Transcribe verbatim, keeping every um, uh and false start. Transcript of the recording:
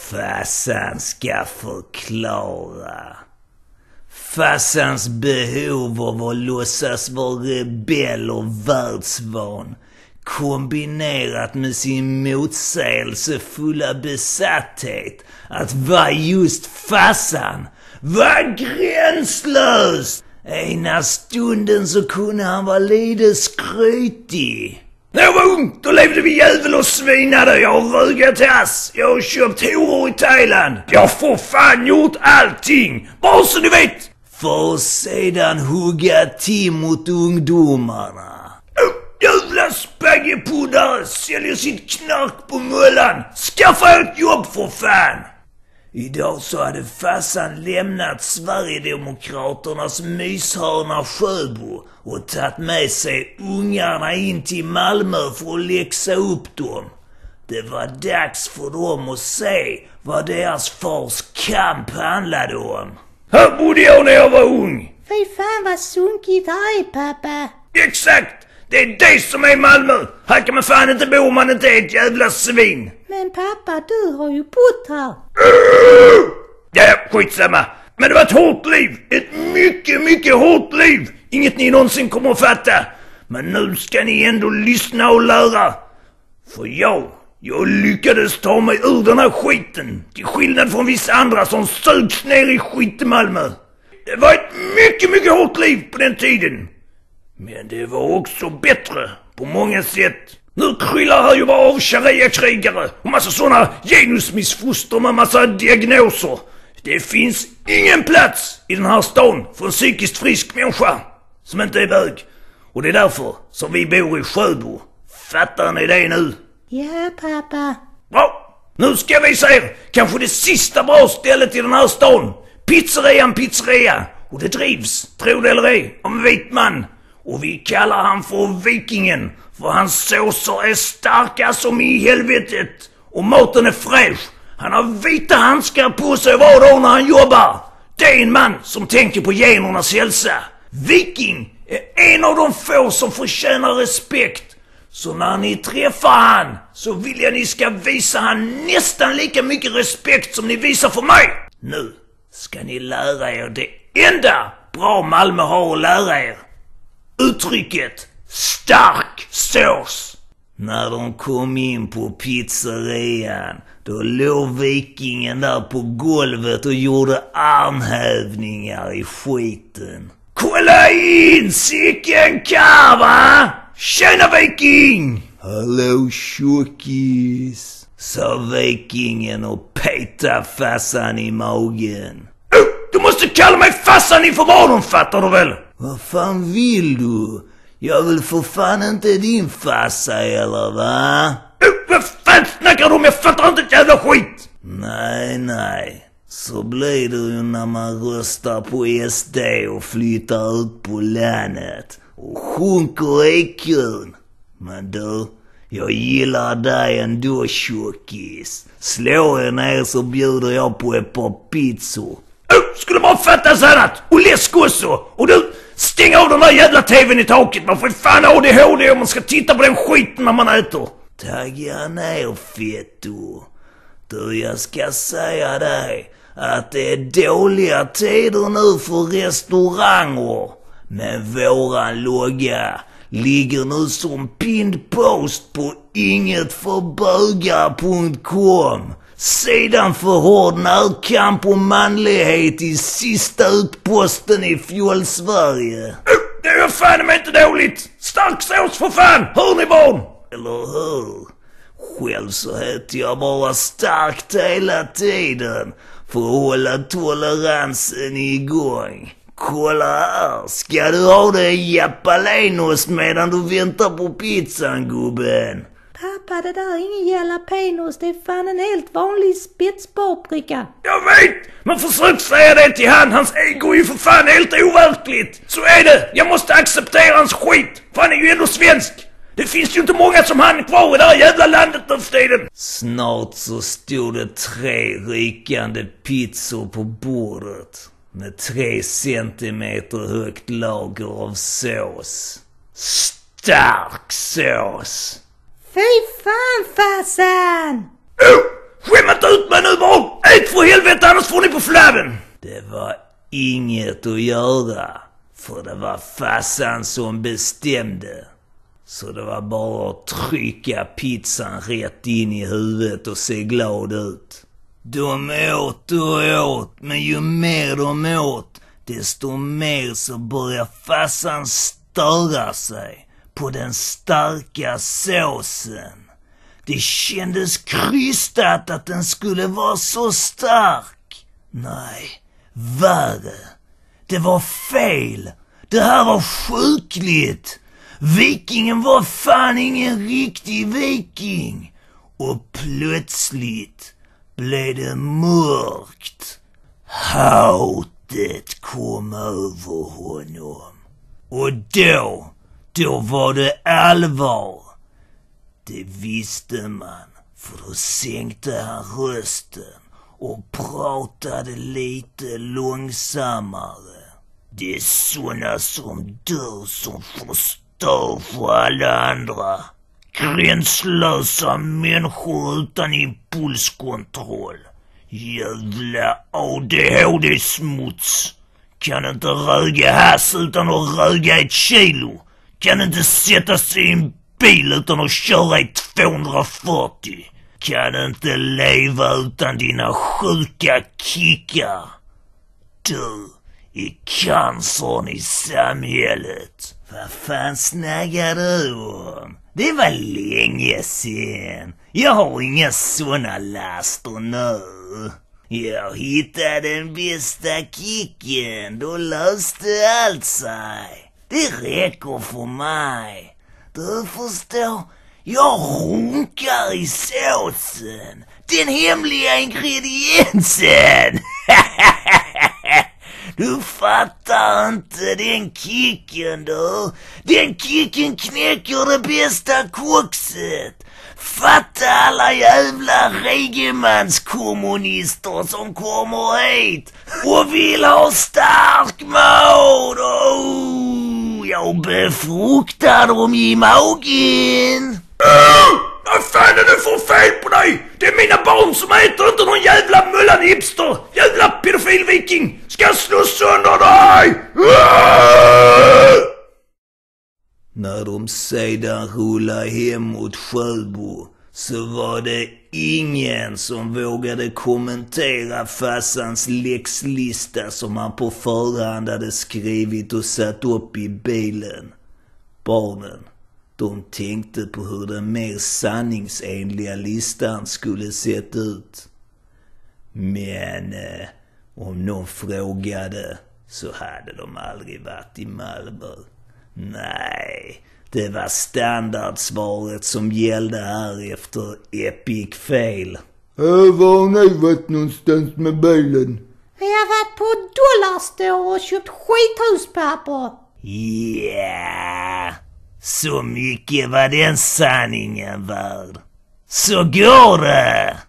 Farsan ska förklara. Farsans behov av att låtsas vara rebell och världsvan kombinerat med sin motsägelsefulla besatthet att vara just farsan var gränslös. Ena stunden så kunde han vara lite skrytig. När jag var ung, då levde vi jävel och svinade. Jag har rögat ass. Jag har köpt horor i Thailand. Jag har för fan gjort allting. Bara så ni vet. För att sedan hugga till mot ungdomarna. Oh, jävla spaggepuddare säljer sitt knark på mullan. Skaffa ett jobb för fan. Idag så hade farsan lämnat Sverigedemokraternas myshörna Sjöbo och tagit med sig ungarna in till Malmö för att läxa upp dem. Det var dags för dem att se vad deras fars kamp handlade om. Här bodde jag när jag var ung. Fy fan vad sunkigt här är, pappa. Exakt! Det är det som är Malmö. Här kan man fan inte bo om man inte är ett jävla svin. Men pappa, du har ju bott här. Ja, skitsamma. Men det var ett hårt liv. Ett mycket, mycket hårt liv. Inget ni någonsin kommer att fatta. Men nu ska ni ändå lyssna och lära. För jag, jag lyckades ta mig ur den här skiten. Till skillnad från vissa andra som sögs ner i skit i Malmö. Det var ett mycket, mycket hårt liv på den tiden. Men det var också bättre på många sätt. Nu kryllar här ju bara av sharia-krigare och massa sådana genusmissfoster med massa diagnoser. Det finns ingen plats i den här stan för en psykiskt frisk människa som inte är bög. Och det är därför som vi bor i Sjöbo. Fattar ni det nu? Ja, pappa. Bra, nu ska jag visa er kanske det sista bra stället i den här stan. Pizzerian Pizzeria. Och det drivs, tro det eller ej, om en vit man. Och vi kallar han för Vikingen. För hans såser är starka som i helvetet. Och maten är fräsch. Han har vita handskar på sig var dag när han jobbar. Det är en man som tänker på genernas hälsa. Viking är en av de få som förtjänar respekt. Så när ni träffar han så vill jag ni ska visa han nästan lika mycket respekt som ni visar för mig. Nu ska ni lära er det enda bra Malmö har att lära er. Uttrycket stark sås. När de kom in på pizzerian, då låg Vikingen där på golvet och gjorde armhävningar i skiten. Kolla in, sicken karva! Tjena Viking! Hallå tjockis, sa Vikingen och petade farsan i magen. Oh, du måste kalla mig farsan inför barnen, fattar du väl? Vad fan vill du? Jag vill för fan inte din farsa eller va? Oh, vad fan snackar du om? Jag fattar inte ett jävla skit! Nej, nej. Så blir det ju när man röstar på S D och flyttar ut på landet och sjunker I Q:n. Men du, jag gillar dig ändå tjockis. Slå er ner så bjuder jag på ett par pizzor. Oh, skulle bara fattas annat! Och läsk också! Och du, stäng av den där jävla tvn i taket! Man får fan A D H D om man ska titta på den skiten när man äter! Tagga ner fetto. Du, jag ska säga dig att det är dåliga tider nu för restauranger. Men våran logga ligger nu som pinned post på ingetförbögar punkt com. Sidan för hård närkamp och manlighet i sista utposten i Fjäll-Sverige. Oh, det är fan men inte dåligt. Stark sås för fan, hör ni barn? Eller hur? Själv så heter jag bara starkt hela tiden för att hålla toleransen igång. Kolla här, ska du ha det Japalenos medan du väntar på pizzan, gubben? Pappa, det där är ingen jalapenos, det är fan en helt vanlig spetspaprika. Jag vet, men försök säga det till han, hans ego är ju för fan helt overkligt. Så är det, jag måste acceptera hans skit, för han är ju ändå svensk. Det finns ju inte många som han kvar i det här jävla landet nu för tiden. Snart så stod det tre rykande pizzor på bordet. Med tre centimeter högt lager av sås. Stark sås. Fy fan, farsan! Oh, skäm inte ut mig nu barn! ur flabben! Det var inget att göra, för det var farsan som bestämde. Så det var bara att trycka pizzan rätt in i huvudet och se glad ut. De åt och åt, men ju mer de åt, desto mer så börjar farsan störa sig på den starka såsen. Det kändes krystat att den skulle vara så stark. Nej, värre. Det var fel. Det här var sjukligt. Vikingen var fan ingen riktig viking. Och plötsligt blev det mörkt. Hatet kom över honom. Och då, då var det allvar. Det visste man, för då sänkte han rösten och pratade lite långsammare. Det är såna som dör som förstör för alla andra. Gränslösa människor utan impulskontroll. Jävla A D H D-smuts. Kan inte röga hass utan att röga ett kilo. Kan inte sätta sig i en bil utan att köra i tvåhundrafyrtio. Kan inte leva utan dina sjuka kickar. Du är cancern i samhället. Vad fan snackar du om? Det var länge sen. Jag har inga såna laster nu. Jag hittade den bästa kicken. Då löste allt sig. Det räcker för mig. Du förstår, jag runkar i såsen. Den hemliga ingrediensen. Du fattar inte den kicken du. Den kicken knäcker det bästa koxet. Fatta alla jävla regemanskommunister som kommer hit och vill ha stark mat. Oh, jag befruktar dem i magen. Uh, vad fan är det för fel på dig? Det är mina barn som äter, inte någon jävla mullan hipster. Jävla pedofilviking. Ska jag slå sönder dig? Uh! När de sedan rullade hem mot Sjöbo så var det ingen som vågade kommentera farsans läxlista som han på förhand hade skrivit och satt upp i bilen. Barnen, de tänkte på hur den mer sanningsenliga listan skulle sett ut. Men eh, om någon frågade så hade de aldrig varit i Malmö. Nej, det var standardsvaret som gällde här efter Epic Fail. Äh, var har ni varit någonstans med bilen? Vi har varit på Dollarstore och köpt skithuspapper. Ja, yeah. Så mycket var den sanningen värd. Så går det!